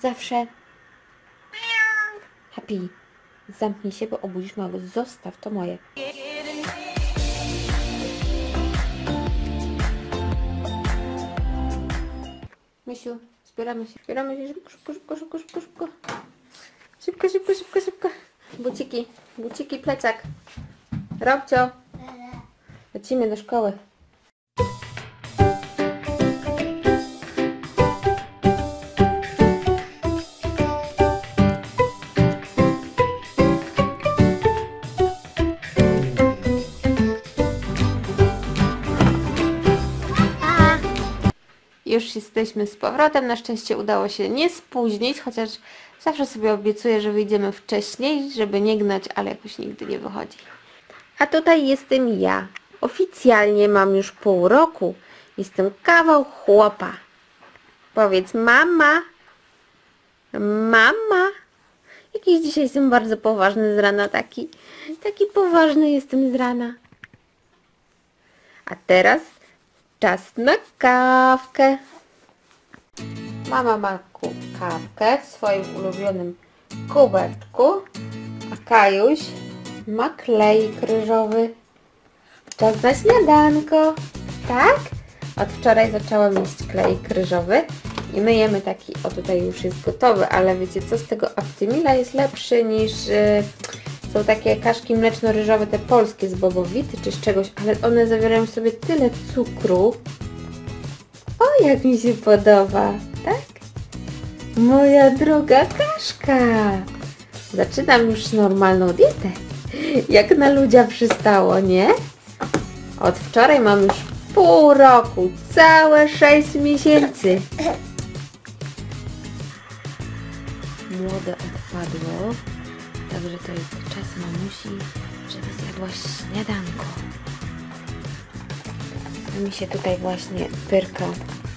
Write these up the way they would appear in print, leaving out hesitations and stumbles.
Zawsze. Happy. Zamknij się, bo obudzisz małego. Zostaw, to moje. Mysiu, zbieramy się, szybko. Szybko. Buciki, plecak. Robcio. Lecimy do szkoły. Już jesteśmy z powrotem. Na szczęście udało się nie spóźnić, chociaż zawsze sobie obiecuję, że wyjdziemy wcześniej, żeby nie gnać, ale jakoś nigdy nie wychodzi. A tutaj jestem ja. Oficjalnie mam już pół roku. Jestem kawał chłopa. Powiedz mama. Mama. Jakiś dzisiaj jestem bardzo poważny z rana, taki poważny jestem z rana. A teraz czas na kawkę. Mama ma kawkę w swoim ulubionym kubeczku, a Kajuś ma klejk ryżowy. Czas na śniadanko, tak? Od wczoraj zaczęłam jeść klejk ryżowy i my jemy taki, o tutaj już jest gotowy, ale wiecie co, z tego Aptimila jest lepszy niż są takie kaszki mleczno-ryżowe, te polskie z bobowity czy z czegoś, ale one zawierają w sobie tyle cukru. O, jak mi się podoba, tak? Moja droga kaszka. Zaczynam już normalną dietę. Jak na ludzia przystało, nie? Od wczoraj mam już pół roku, całe 6 miesięcy. Młode odpadło. Także to jest czas mamusi, żeby zjadła śniadanko. A mi się tutaj właśnie pyrka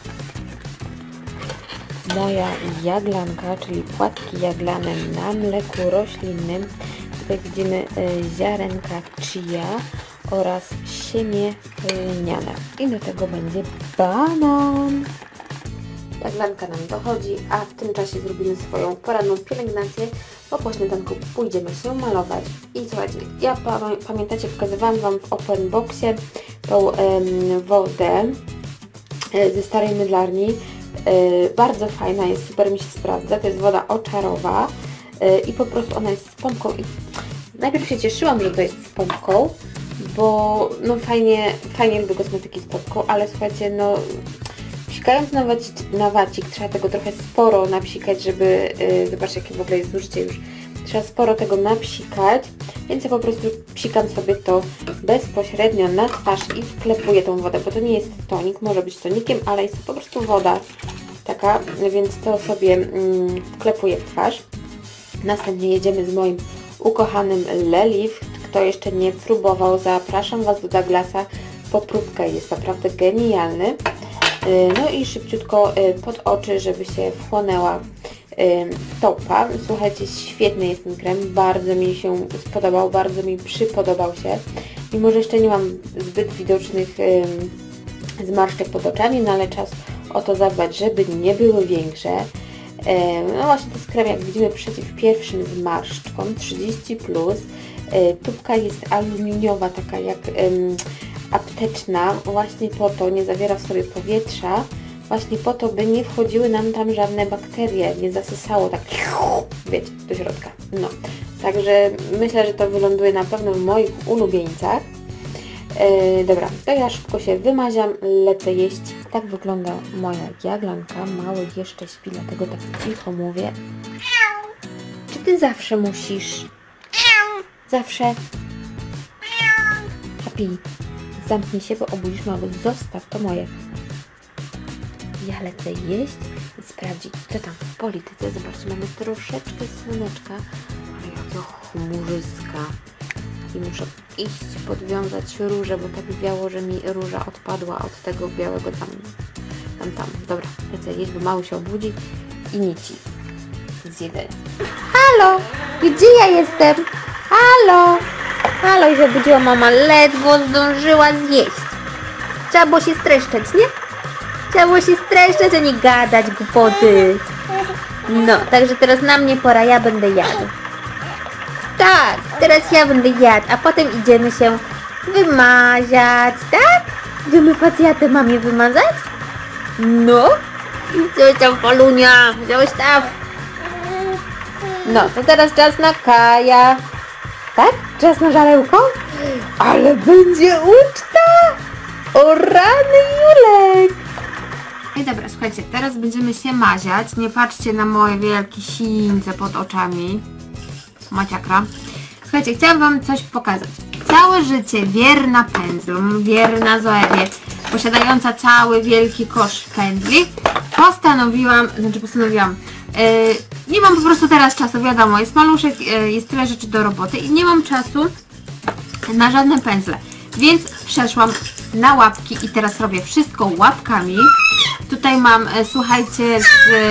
moja jaglanka, czyli płatki jaglane na mleku roślinnym. Tutaj widzimy ziarenka chia oraz siemię lniane. I do tego będzie banan. Jaglanka nam dochodzi, a w tym czasie zrobimy swoją poranną pielęgnację, bo po śniadanku pójdziemy się malować. I słuchajcie, ja pamiętacie, pokazywałam Wam w open boxie tą wodę ze starej mydlarni. Bardzo fajna jest, super mi się sprawdza. To jest woda oczarowa i po prostu ona jest z pompką. I najpierw się cieszyłam, że to jest z pompką, bo no fajnie lubię kosmetyki z pompką, ale słuchajcie, no psikając na wacik trzeba tego trochę sporo napsikać, żeby, zobaczcie jakie w ogóle jest zużycie już, trzeba sporo tego napsikać, więc ja po prostu psikam sobie to bezpośrednio na twarz i wklepuję tą wodę, bo to nie jest tonik, może być tonikiem, ale jest to po prostu woda taka, więc to sobie wklepuję w twarz. Następnie jedziemy z moim ukochanym Leliv. Kto jeszcze nie próbował, zapraszam Was do Douglasa po próbkę, jest naprawdę genialny. No i szybciutko pod oczy, żeby się wchłonęła topa. Słuchajcie, świetny jest ten krem, bardzo mi się spodobał, bardzo mi przypodobał się. Mimo że jeszcze nie mam zbyt widocznych zmarszczek pod oczami, no ale czas o to zadbać, żeby nie były większe. No właśnie to jest krem, jak widzimy, przeciw pierwszym zmarszczkom, 30+. Tubka jest aluminiowa, taka jak apteczna, właśnie po to, nie zawiera w sobie powietrza, właśnie po to, by nie wchodziły nam tam żadne bakterie, nie zasysało tak, wiecie, do środka. No, także myślę, że to wyląduje na pewno w moich ulubieńcach. Dobra, to ja szybko się wymaziam, lecę jeść. Tak wygląda moja jaglanka. Mały jeszcze śpi, dlatego tak cicho mówię. Czy Ty zawsze musisz? Zawsze? Happy, zamknij się, bo obudzisz małego. Zostaw, to moje. Ja lecę jeść i sprawdzić, co tam w polityce. Zobaczcie, mamy troszeczkę słoneczka, ale jakie chmurzyska. I muszę iść podwiązać różę, bo tak wiało, że mi róża odpadła od tego białego tam. Dobra, lecę jeść, bo mały się obudzi i nici z jedzenia. Halo! Gdzie ja jestem? Halo! Halo, i zabudziła mama, ledwo zdążyła zjeść. Trzeba było się streszczać, nie? Trzeba było się streszczać, a nie gadać głupoty. No, także teraz na mnie pora, ja będę jadł. Tak, teraz ja będę jadł, a potem idziemy się wymazać, tak? Idziemy facjatę mamie wymazać? No. Coś tam, Polunia, zostaw. No, to teraz czas na Kaja. Tak? Czas na żarełko? Ale będzie uczta! O rany Julek! I dobra, słuchajcie, teraz będziemy się maziać. Nie patrzcie na moje wielkie sińce pod oczami. Maciakra. Słuchajcie, chciałam wam coś pokazać. Całe życie wierna pędzlom, wierna Zoewie, posiadająca cały wielki kosz pędzli, postanowiłam, nie mam po prostu teraz czasu, wiadomo, jest maluszek, jest tyle rzeczy do roboty i nie mam czasu na żadne pędzle, więc przeszłam na łapki i teraz robię wszystko łapkami. Tutaj mam, słuchajcie,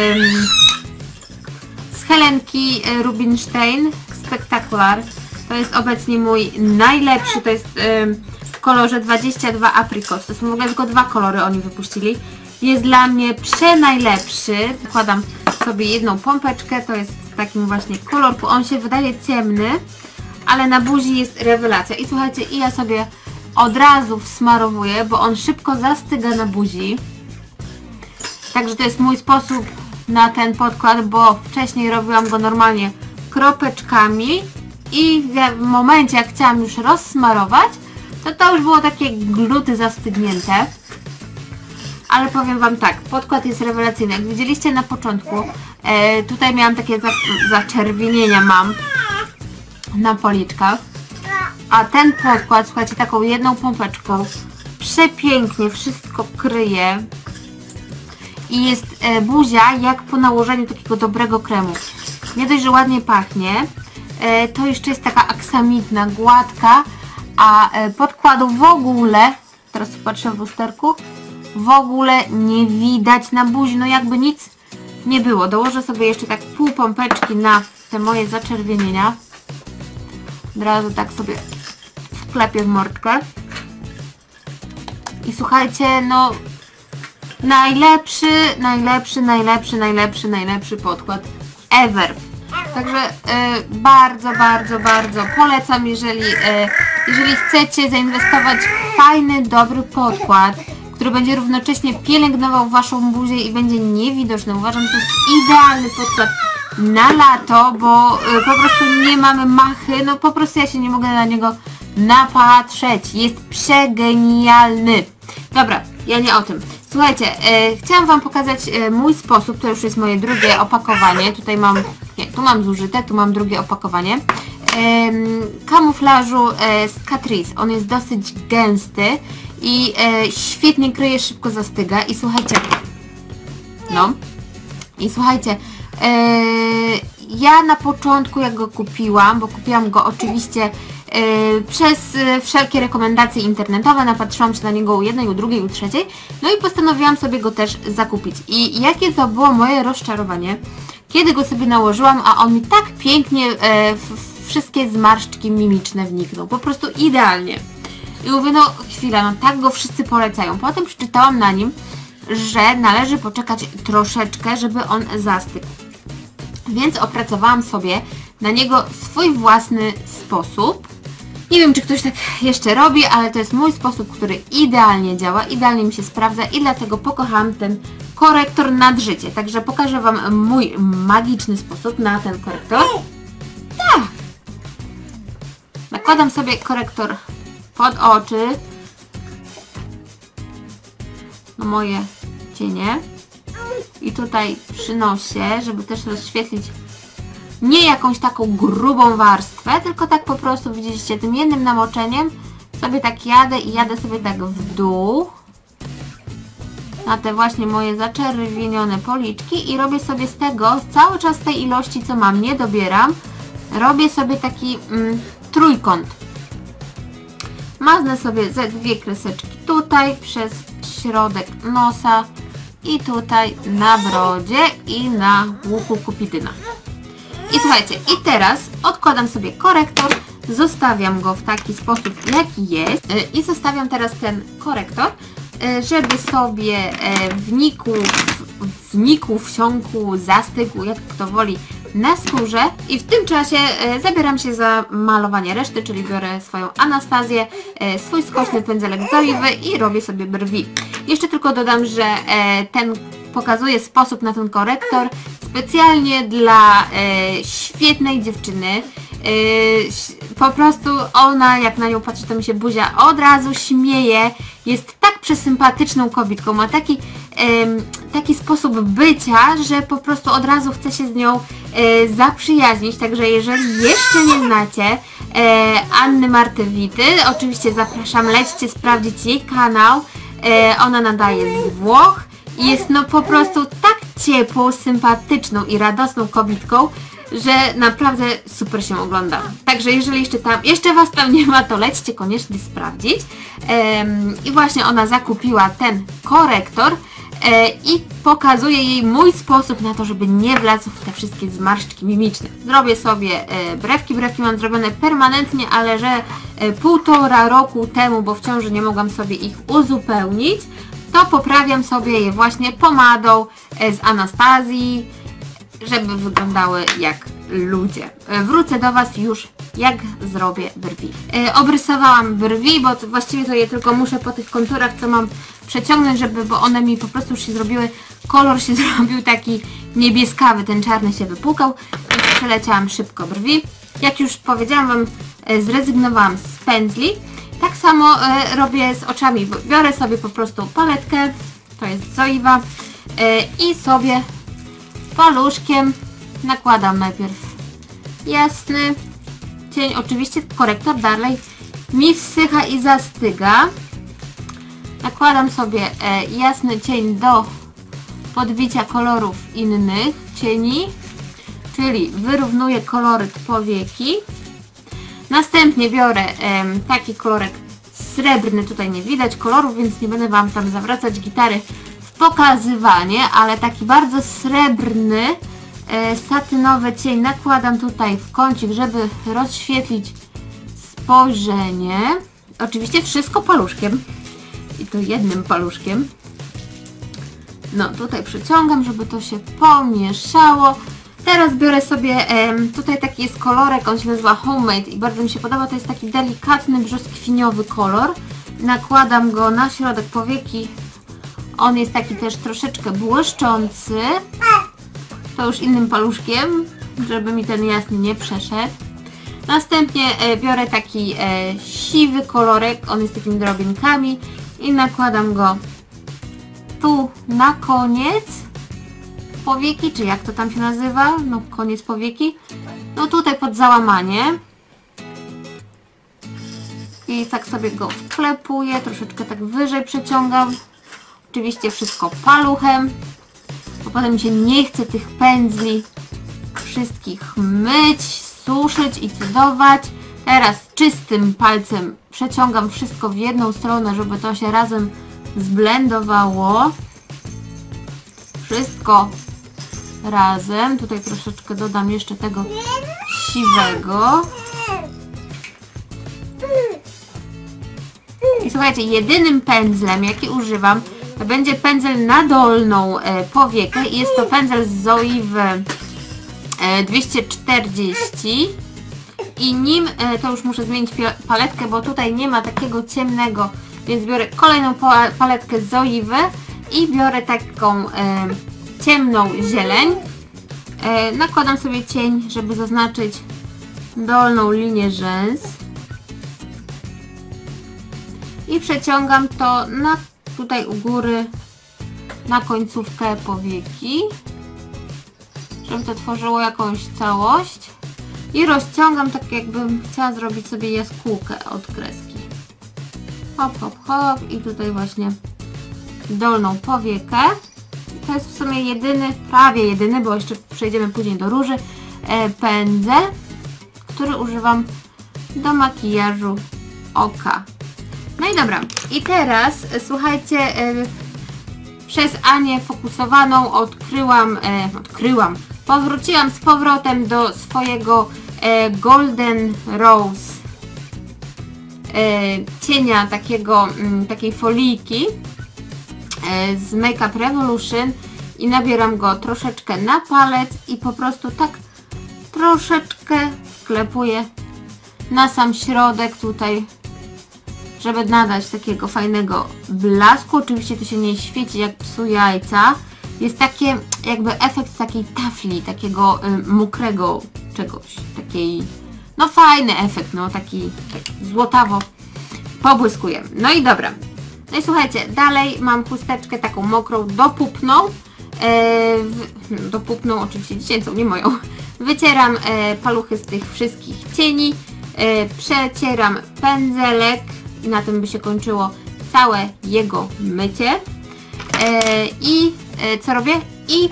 z Helenki Rubinstein Spectacular. To jest obecnie mój najlepszy, to jest w kolorze 22 Apricot. To są w ogóle tylko 2 kolory oni wypuścili. Jest dla mnie przenajlepszy. Wkładam sobie jedną pompeczkę, to jest w takim właśnie kolorku. On się wydaje ciemny, ale na buzi jest rewelacja. I słuchajcie, i ja sobie od razu wsmarowuję, bo on szybko zastyga na buzi. Także to jest mój sposób na ten podkład, bo wcześniej robiłam go normalnie kropeczkami i w momencie, jak chciałam już rozsmarować, to już było takie gluty zastygnięte. Ale powiem wam tak, podkład jest rewelacyjny. Jak widzieliście na początku, tutaj miałam takie zaczerwienienia na policzkach. A ten podkład, słuchajcie, taką jedną pompeczką przepięknie wszystko kryje. I jest buzia jak po nałożeniu takiego dobrego kremu. Nie dość, że ładnie pachnie, to jeszcze jest taka aksamitna, gładka, a podkładu w ogóle, teraz patrzę w lusterku, w ogóle nie widać na buzi, no jakby nic nie było. Dołożę sobie jeszcze tak pół pompeczki na te moje zaczerwienienia. Od razu tak sobie wklepię w mordkę. I słuchajcie, no najlepszy podkład ever. Także bardzo polecam, jeżeli chcecie zainwestować w fajny, dobry podkład, który będzie równocześnie pielęgnował waszą buzię i będzie niewidoczny. Uważam, że to jest idealny podkład na lato, bo po prostu nie mamy machy, no po prostu ja się nie mogę na niego napatrzeć. Jest przegenialny. Dobra, ja nie o tym. Słuchajcie, chciałam wam pokazać mój sposób, to już jest moje drugie opakowanie. Tutaj mam, tu mam zużyte, tu mam drugie opakowanie. Kamuflażu z Catrice. On jest dosyć gęsty i świetnie kryje, szybko zastyga. I słuchajcie, ja na początku jak go kupiłam, bo kupiłam go oczywiście przez wszelkie rekomendacje internetowe, napatrzyłam się na niego u jednej, u drugiej, u trzeciej, no i postanowiłam sobie go też zakupić. I jakie to było moje rozczarowanie, kiedy go sobie nałożyłam, a on mi tak pięknie wszystkie zmarszczki mimiczne wniknął, po prostu idealnie. I mówię, no chwila, no tak go wszyscy polecają. Potem przeczytałam na nim, że należy poczekać troszeczkę, żeby on zastygł. Więc opracowałam sobie na niego swój własny sposób. Nie wiem, czy ktoś tak jeszcze robi, ale to jest mój sposób, który idealnie działa, idealnie mi się sprawdza i dlatego pokochałam ten korektor nad życie. Także pokażę wam mój magiczny sposób na ten korektor. Tak! Nakładam sobie korektor pod oczy, na moje cienie i tutaj przy nosie, żeby też rozświetlić nie jakąś taką grubą warstwę, tylko tak po prostu, widzicie, tym jednym namoczeniem sobie tak jadę i jadę sobie tak w dół na te właśnie moje zaczerwienione policzki i robię sobie z tego, cały czas tej ilości co mam, nie dobieram, robię sobie taki trójkąt. Maznę sobie ze 2 kreseczki tutaj przez środek nosa i tutaj na brodzie i na łuku kupidyna. I słuchajcie, i teraz odkładam sobie korektor, zostawiam go w taki sposób jaki jest i zostawiam teraz ten korektor, żeby sobie wnikł w znikł, wsiąkł, zastygł, jak kto woli, na skórze. I w tym czasie zabieram się za malowanie reszty, czyli biorę swoją Anastazję, swój skośny pędzelek Zoiwy i robię sobie brwi. Jeszcze tylko dodam, że ten pokazuje sposób na ten korektor specjalnie dla świetnej dziewczyny. Po prostu ona, jak na nią patrzy, to mi się buzia od razu śmieje. Jest tak przesympatyczną kobietką, ma taki sposób bycia, że po prostu od razu chce się z nią zaprzyjaźnić. Także jeżeli jeszcze nie znacie Anny Martewity, oczywiście zapraszam, lećcie sprawdzić jej kanał. Ona nadaje z Włoch i jest no po prostu tak ciepłą, sympatyczną i radosną kobietką, że naprawdę super się ogląda. Także jeżeli jeszcze Was tam nie ma, to lećcie koniecznie sprawdzić. I właśnie ona zakupiła ten korektor i pokazuję jej mój sposób na to, żeby nie wlazł w te wszystkie zmarszczki mimiczne. Zrobię sobie brewki. Brewki mam zrobione permanentnie, ale że 1,5 roku temu, bo w ciąży nie mogłam sobie ich uzupełnić, to poprawiam sobie je właśnie pomadą z Anastazji, żeby wyglądały jak ludzie. Wrócę do Was już, jak zrobię brwi. Obrysowałam brwi, bo właściwie to je tylko muszę po tych konturach, co mam, przeciągnąć, bo one mi po prostu już się zrobiły, kolor się zrobił taki niebieskawy, ten czarny się wypłukał, więc przeleciałam szybko brwi. Jak już powiedziałam Wam, zrezygnowałam z pędzli. Tak samo robię z oczami. Biorę sobie po prostu paletkę, to jest Zoiwa, i sobie paluszkiem nakładam najpierw jasny cień. Oczywiście korektor dalej mi wsycha i zastyga. Nakładam sobie jasny cień do podbicia kolorów innych cieni, czyli wyrównuję koloryt powieki. Następnie biorę taki kolorek srebrny, tutaj nie widać kolorów, więc nie będę Wam tam zawracać gitary w pokazywanie, ale taki bardzo srebrny, satynowy cień nakładam tutaj w kącik, żeby rozświetlić spojrzenie. Oczywiście wszystko paluszkiem i to jednym paluszkiem. No tutaj przeciągam, żeby to się pomieszało. Teraz biorę sobie, tutaj taki jest kolorek, on się nazywa Homemade i bardzo mi się podoba, to jest taki delikatny, brzoskwiniowy kolor. Nakładam go na środek powieki, on jest taki też troszeczkę błyszczący. To już innym paluszkiem, żeby mi ten jasny nie przeszedł. Następnie biorę taki siwy kolorek, on jest takimi drobinkami i nakładam go tu na koniec powieki, czy jak to tam się nazywa, no koniec powieki, no tutaj pod załamanie i tak sobie go wklepuję, troszeczkę tak wyżej przeciągam, oczywiście wszystko paluchem, bo potem mi się nie chce tych pędzli wszystkich myć, suszyć i cudować. Teraz czystym palcem przeciągam wszystko w jedną stronę, żeby to się razem zblendowało. Wszystko razem. Tutaj troszeczkę dodam jeszcze tego siwego. I słuchajcie, jedynym pędzlem, jaki używam, to będzie pędzel na dolną powiekę i jest to pędzel z Zoiwy 240 i nim, to już muszę zmienić paletkę, bo tutaj nie ma takiego ciemnego, więc biorę kolejną paletkę z Zoiwy i biorę taką ciemną zieleń. Nakładam sobie cień, żeby zaznaczyć dolną linię rzęs i przeciągam to na tutaj u góry na końcówkę powieki, żeby to tworzyło jakąś całość i rozciągam tak, jakbym chciała zrobić sobie jaskółkę od kreski. Hop, hop, hop i tutaj właśnie dolną powiekę. To jest w sumie jedyny, prawie jedyny, bo jeszcze przejdziemy później do róży, pędzel, który używam do makijażu oka. No i dobra, i teraz słuchajcie, przez Anię fokusowaną powróciłam z powrotem do swojego Golden Rose cienia, takiej foliki z Make Up Revolution i nabieram go troszeczkę na palec i po prostu tak troszeczkę wklepuję na sam środek tutaj, żeby nadać takiego fajnego blasku. Oczywiście to się nie świeci jak psu jajca. Jest takie jakby efekt takiej tafli, takiego mokrego czegoś, takiej, no fajny efekt, no taki złotawo pobłyskuje. No i dobra. No i słuchajcie, dalej mam chusteczkę taką mokrą, dopupną, oczywiście dziecięcą, nie moją. Wycieram paluchy z tych wszystkich cieni, przecieram pędzelek i na tym by się kończyło całe jego mycie. I co robię? I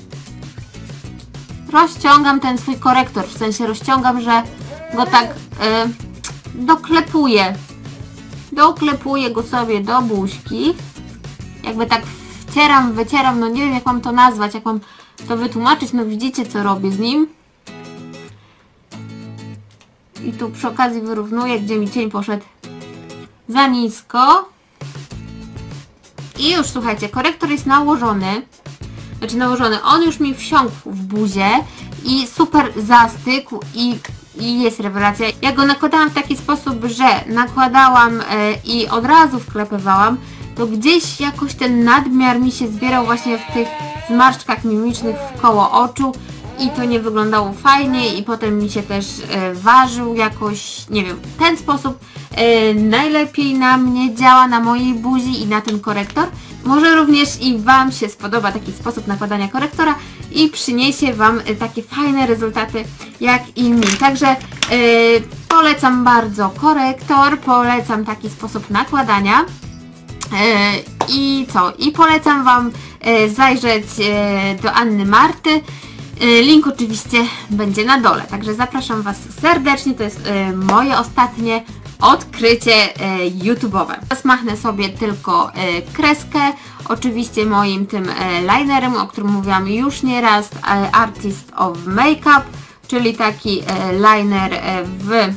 rozciągam ten swój korektor, w sensie rozciągam, że go tak doklepuję go sobie do buźki, jakby tak wcieram, wycieram, no nie wiem jak mam to nazwać, jak mam to wytłumaczyć, no widzicie co robię z nim. I tu przy okazji wyrównuję, gdzie mi cień poszedł za nisko. I już słuchajcie, korektor jest nałożony, on już mi wsiąkł w buzię i super zastygł i jest rewelacja. Ja go nakładałam w taki sposób, że nakładałam i od razu wklepywałam, to gdzieś jakoś ten nadmiar mi się zbierał właśnie w tych zmarszczkach mimicznych wkoło oczu i to nie wyglądało fajnie i potem mi się też ważył jakoś, nie wiem, ten sposób najlepiej na mnie działa, na mojej buzi i na ten korektor. Może również i Wam się spodoba taki sposób nakładania korektora i przyniesie Wam takie fajne rezultaty jak i mi. Także polecam bardzo korektor, polecam taki sposób nakładania. I co? I polecam Wam zajrzeć do Anny Marty. Link oczywiście będzie na dole, także zapraszam Was serdecznie. To jest moje ostatnie odkrycie YouTube'owe. Teraz machnę sobie tylko kreskę, oczywiście moim tym linerem, o którym mówiłam już nieraz, Artist of Makeup, czyli taki liner w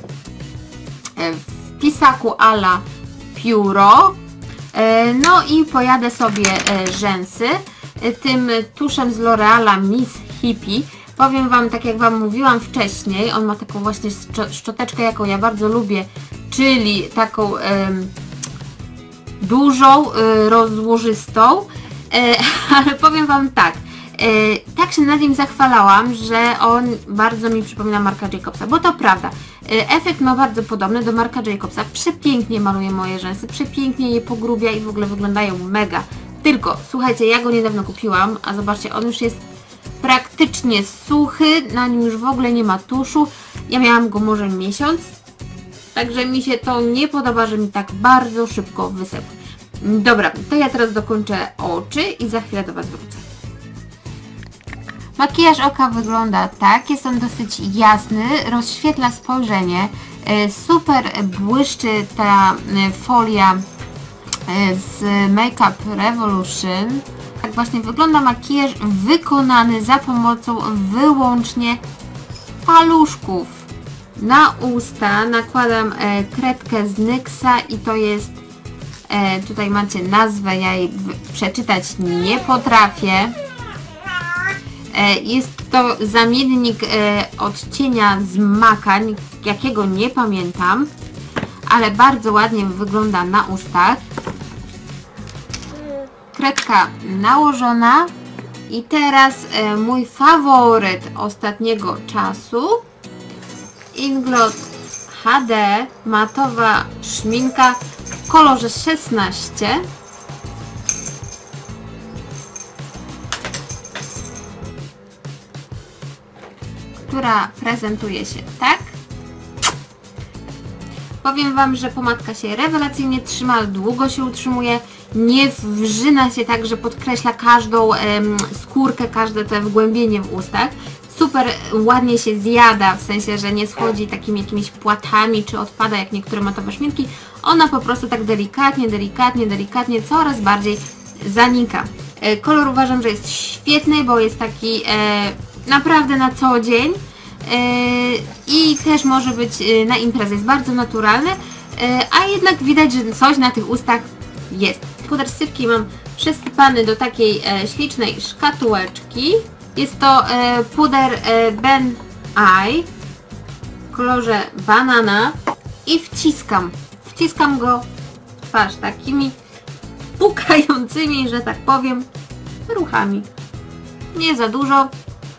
pisaku a la pióro. No i pojadę sobie rzęsy tym tuszem z L'Oreala Miss Hippie. Powiem Wam, tak jak Wam mówiłam wcześniej, on ma taką właśnie szczoteczkę, jaką ja bardzo lubię, czyli taką dużą, rozłożystą, ale powiem Wam tak, tak się nad nim zachwalałam, że on bardzo mi przypomina Marca Jacobsa, bo to prawda, efekt ma bardzo podobny do Marca Jacobsa, przepięknie maluje moje rzęsy, przepięknie je pogrubia i w ogóle wyglądają mega. Tylko, słuchajcie, ja go niedawno kupiłam, a zobaczcie, on już jest praktycznie suchy, na nim już w ogóle nie ma tuszu. Ja miałam go może miesiąc, także mi się to nie podoba, że mi tak bardzo szybko wysekł. Dobra, to ja teraz dokończę oczy i za chwilę do Was wrócę. Makijaż oka wygląda tak, jest on dosyć jasny, rozświetla spojrzenie, super błyszczy ta folia z Makeup Revolution. Tak właśnie wygląda makijaż wykonany za pomocą wyłącznie paluszków. Na usta nakładam kredkę z NYX-a i to jest, tutaj macie nazwę, ja jej przeczytać nie potrafię. Jest to zamiennik odcienia z Maka, jakiego nie pamiętam, ale bardzo ładnie wygląda na ustach. Kredka nałożona i teraz mój faworyt ostatniego czasu, Inglot HD matowa szminka w kolorze 16, która prezentuje się tak. Powiem Wam, że pomadka się rewelacyjnie trzyma, długo się utrzymuje, nie wrzyna się tak, że podkreśla każdą skórkę, każde te wgłębienie w ustach. Super ładnie się zjada, w sensie, że nie schodzi takimi jakimiś płatami, czy odpada jak niektóre matowe szminki. Ona po prostu tak delikatnie coraz bardziej zanika. Kolor uważam, że jest świetny, bo jest taki naprawdę na co dzień. I też może być na imprezę, jest bardzo naturalny, a jednak widać, że coś na tych ustach jest. puder sypki mam przesypany do takiej ślicznej szkatułeczki. Jest to puder Ben Eye w kolorze banana i wciskam go w twarz takimi pukającymi, że tak powiem, ruchami. Nie za dużo,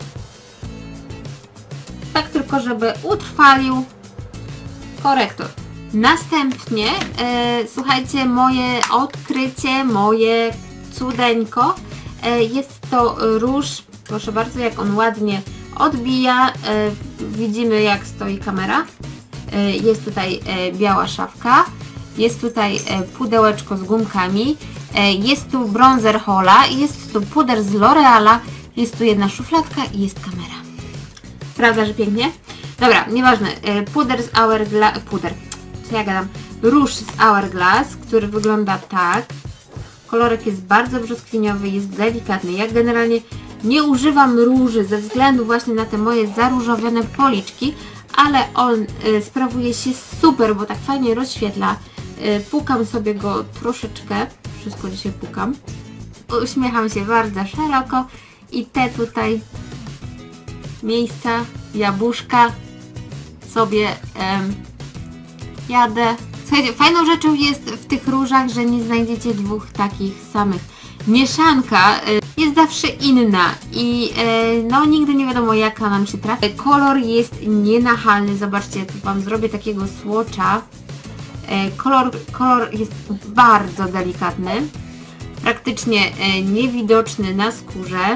tak tylko żeby utrwalił korektor. Następnie słuchajcie, moje odkrycie, moje cudeńko, jest to róż. Proszę bardzo, jak on ładnie odbija. Widzimy, jak stoi kamera. Jest tutaj biała szafka. Jest tutaj pudełeczko z gumkami. Jest tu bronzer Hola. Jest tu puder z L'Oreala. Jest tu jedna szufladka i jest kamera. Prawda, że pięknie? Dobra, nieważne. Puder z Hourglass. Co ja gadam? Róż z Hourglass, który wygląda tak. Kolorek jest bardzo brzoskwiniowy, jest delikatny. Ja generalnie nie używam róży ze względu właśnie na te moje zaróżowione policzki, ale on sprawuje się super, bo tak fajnie rozświetla. Pukam sobie go troszeczkę, wszystko dzisiaj pukam. Uśmiecham się bardzo szeroko i te tutaj miejsca, jabłuszka sobie jadę. Słuchajcie, fajną rzeczą jest w tych różach, że nie znajdziecie dwóch takich samych. Mieszanka jest zawsze inna i no nigdy nie wiadomo, jaka nam się trafi. Kolor jest nienachalny, zobaczcie, tu Wam zrobię takiego swatcha. Kolor jest bardzo delikatny, praktycznie niewidoczny na skórze.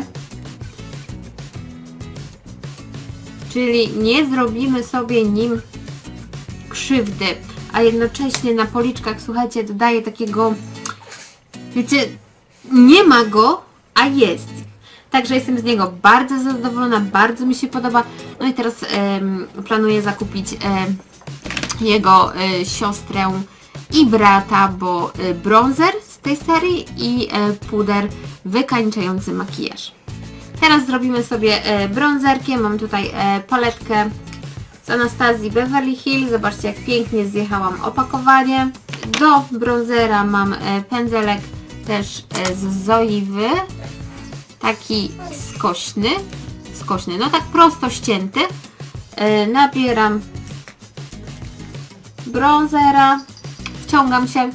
Czyli nie zrobimy sobie nim krzywdy, a jednocześnie na policzkach, słuchajcie, dodaje takiego, wiecie, nie ma go, a jest. Także jestem z niego bardzo zadowolona, bardzo mi się podoba. No i teraz planuję zakupić jego siostrę i brata, bo bronzer z tej serii i puder wykańczający makijaż. Teraz zrobimy sobie bronzerkiem. Mam tutaj paletkę z Anastazji Beverly Hills. Zobaczcie, jak pięknie zjechałam opakowanie. Do bronzera mam pędzelek też z Zoiwy. Taki skośny, no tak prosto ścięty. Nabieram bronzera, wciągam się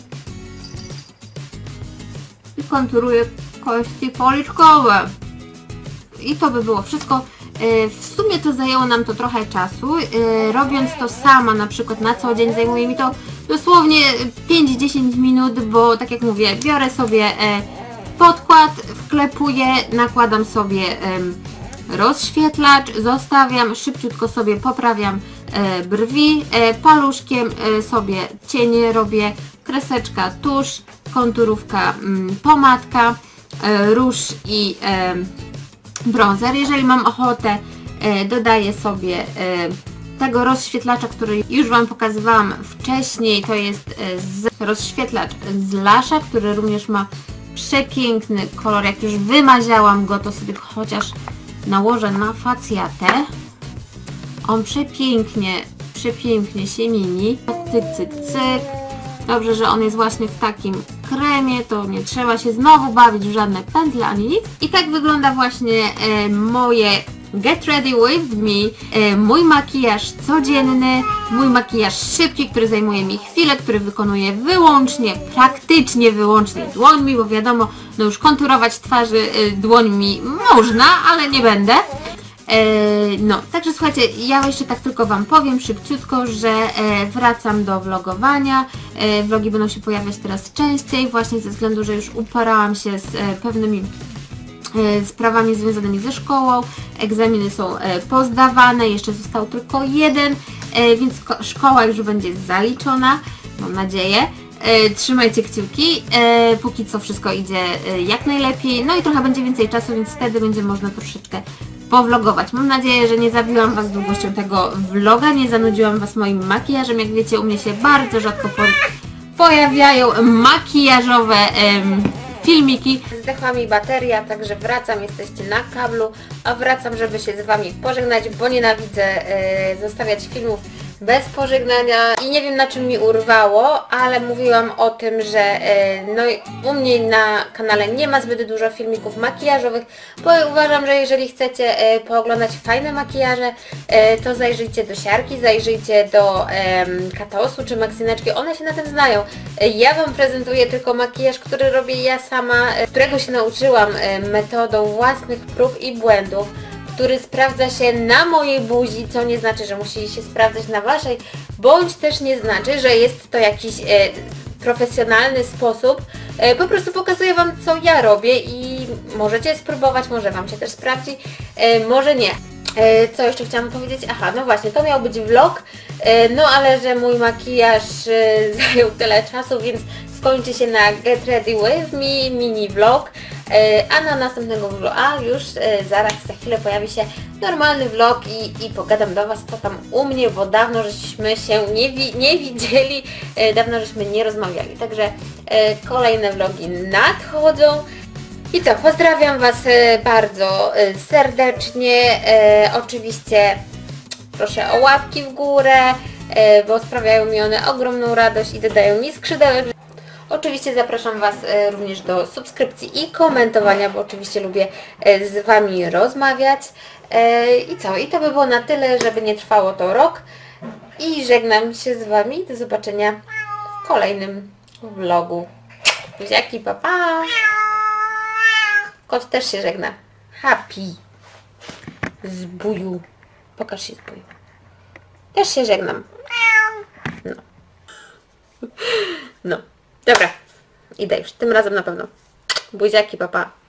i konturuję kości policzkowe. I to by było wszystko. W sumie to zajęło nam to trochę czasu. Robiąc to sama na przykład na co dzień zajmuje mi to dosłownie 5-10 minut, bo tak jak mówię, biorę sobie podkład, wklepuję, nakładam sobie rozświetlacz, zostawiam, szybciutko sobie poprawiam brwi, paluszkiem sobie cienie robię, kreseczka, tusz, konturówka, pomadka, róż i bronzer. Jeżeli mam ochotę, dodaję sobie tego rozświetlacza, który już Wam pokazywałam wcześniej. To jest rozświetlacz z Lasha, który również ma przepiękny kolor. Jak już wymaziałam go, to sobie chociaż nałożę na facjatę. On przepięknie się mieni. Cyk, cyk, cyk. Dobrze, że on jest właśnie w takim kremie, to nie trzeba się znowu bawić w żadne pędzle ani nic. I tak wygląda właśnie moje Get Ready With Me, mój makijaż codzienny, mój makijaż szybki, który zajmuje mi chwilę, który wykonuję praktycznie wyłącznie dłońmi, bo wiadomo, no już konturować twarzy dłońmi można, ale nie będę. No, także słuchajcie, ja jeszcze tak tylko Wam powiem szybciutko, że wracam do vlogowania. Vlogi będą się pojawiać teraz częściej, właśnie ze względu, że już uporałam się z pewnymi sprawami związanymi ze szkołą. Egzaminy są pozdawane, jeszcze został tylko jeden, więc szkoła już będzie zaliczona, mam nadzieję. Trzymajcie kciuki, póki co wszystko idzie jak najlepiej, no i trochę będzie więcej czasu, więc wtedy będzie można troszeczkę powlogować. Mam nadzieję, że nie zabiłam Was długością tego vloga, nie zanudziłam Was moim makijażem. Jak wiecie, u mnie się bardzo rzadko pojawiają makijażowe filmiki. Zdechła mi bateria, także wracam, jesteście na kablu, a wracam, żeby się z Wami pożegnać, bo nienawidzę zostawiać filmów bez pożegnania i nie wiem na czym mi urwało, ale mówiłam o tym, że no u mnie na kanale nie ma zbyt dużo filmików makijażowych, bo uważam, że jeżeli chcecie pooglądać fajne makijaże, to zajrzyjcie do Siarki, zajrzyjcie do Kataosu czy Maxineczki, one się na tym znają. Ja Wam prezentuję tylko makijaż, który robię ja sama, którego się nauczyłam metodą własnych prób i błędów, który sprawdza się na mojej buzi, co nie znaczy, że musi się sprawdzać na Waszej, bądź też nie znaczy, że jest to jakiś profesjonalny sposób. Po prostu pokazuję Wam, co ja robię i możecie spróbować, może Wam się też sprawdzi, może nie. Co jeszcze chciałam powiedzieć? Aha, no właśnie, to miał być vlog, no ale że mój makijaż zajął tyle czasu, więc skończy się na Get Ready With Me mini vlog, a na następnego vloga już zaraz za chwilę pojawi się normalny vlog i pogadam do Was, co tam u mnie, bo dawno żeśmy się nie widzieli, dawno żeśmy nie rozmawiali, także kolejne vlogi nadchodzą. I co, pozdrawiam Was bardzo serdecznie, oczywiście proszę o łapki w górę, bo sprawiają mi one ogromną radość i dodają mi skrzydełek. Oczywiście zapraszam Was również do subskrypcji i komentowania, bo oczywiście lubię z Wami rozmawiać. I co, i to by było na tyle, żeby nie trwało to rok i żegnam się z Wami, do zobaczenia w kolejnym vlogu. Buziaki, pa pa! Kot też się żegna. Happy. Zbuju. Pokaż się, zbuju. Też się żegnam. No. No. Dobra. Idę już. Tym razem na pewno. Buziaki, papa.